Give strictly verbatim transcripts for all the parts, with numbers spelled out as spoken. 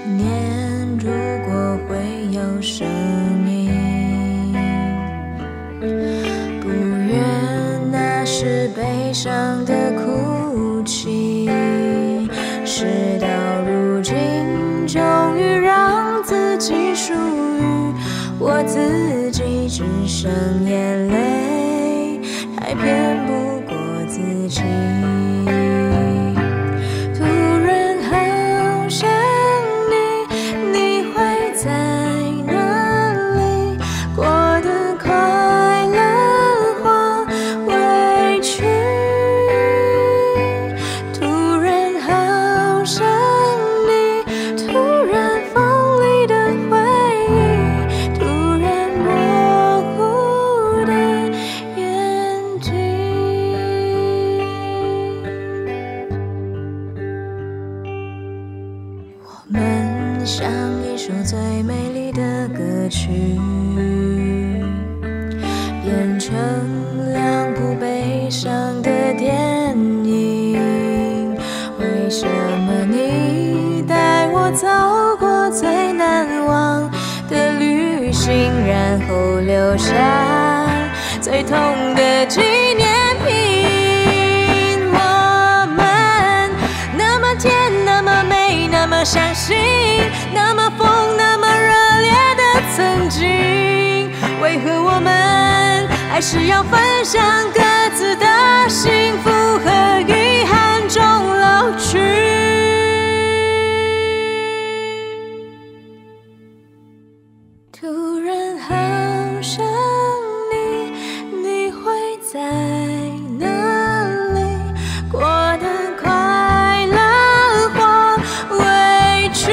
念，如果会有声音，不愿那是悲伤的哭泣。事到如今，终于让自己属于我自己，只剩眼泪，还骗不过自己。突然好想你，你会在哪里？过得快乐或委屈？突然好想你，突然锋利的回忆，突然模糊的眼睛。我们像一首最美丽的歌曲，变成两部悲伤的电影。为什么你带我走过最难忘的旅行，然后留下最痛的纪念品？我们那么甜，那么美，那么相信，那么疯，那么热烈的曾经，为何我们还是要分享各自的幸福和遗憾中老去？突然好想你，你会在哪里？过得快乐或委屈？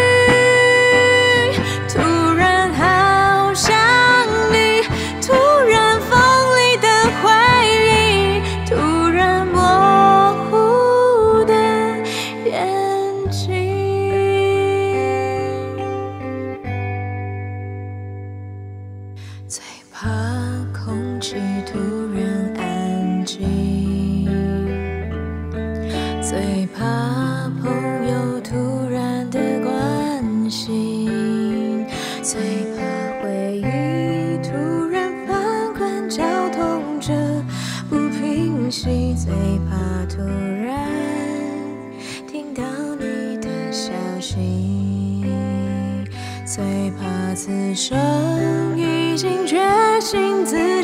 突然好想你，突然锋利的回忆，突然模糊的眼睛。最怕空气突然安静，最怕朋友突然的关心，最怕回忆突然翻滚绞痛着不平息，最怕突然听到你的消息，最怕此生已经决心自